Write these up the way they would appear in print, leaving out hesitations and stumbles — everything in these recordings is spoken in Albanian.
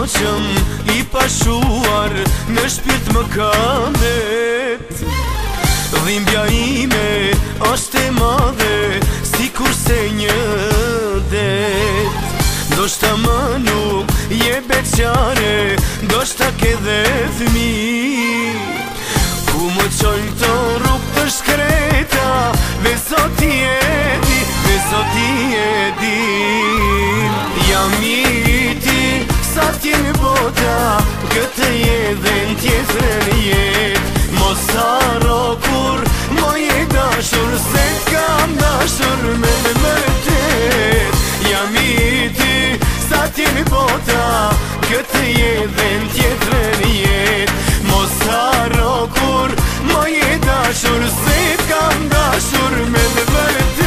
shoqëm I pashuar në shpirt më kamet Dhimbja ime është e madhe si kurse një det Ndoshta më nuk je beqare, ndoshta ke dhe fëmijë Ku më qojnë të rrugë të shkreta, veso ti e di, veso ti e din Jam I ti, sa t'jemi bota, këtë dhe në tjetërën jet Mos haro kur, moje dashur, se t'kam dashur me vërtet Jam I ti, sa t'jemi bota, këtë dhe në tjetërën jet Mos haro kur, moje dashur, se t'kam dashur me vërtet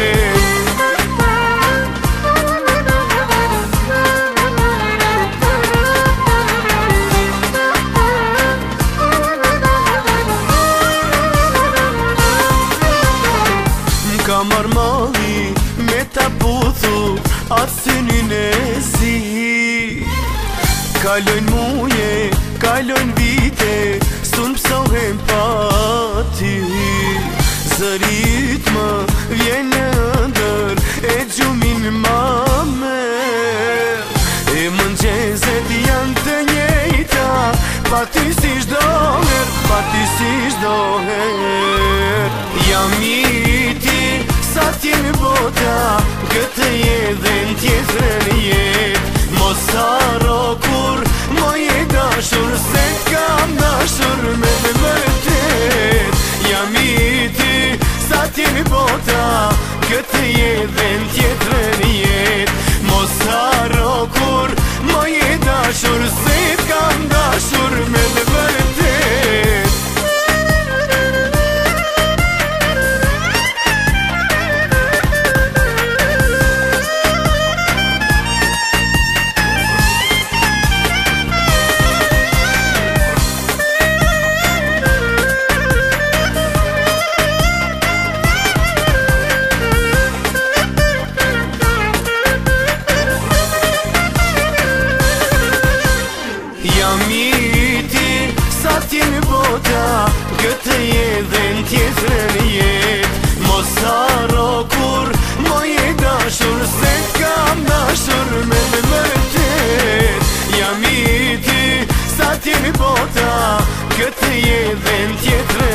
Ka marrë malli me ta puthu atë synin e zi Kalojnë muje, kalojnë vite, sun pësohem pa ty Zërit më vjen në ndër, e gjumin ma mer E mëngjezet janë të njejta, pa ty si shdo her, pa ty si shdo her Jam I ti, sa t'jemi bota, këtë dhe në tjetërën jet Mos haro kur, moje dashur, se t'kam dashur me vërtet Jam I ti, sa t'jemi bota, këtë dhe në tjetërën jet Mos haro kur, moje dashur, se t'kam dashur me vërtet Jam I ti, sa t'jemi bota, këtë dhe në tjetërën jet Mos haro kur, moje dashur, se t'kam dashur me vërtet Jam I ti, sa t'jemi bota, këtë dhe në tjetërën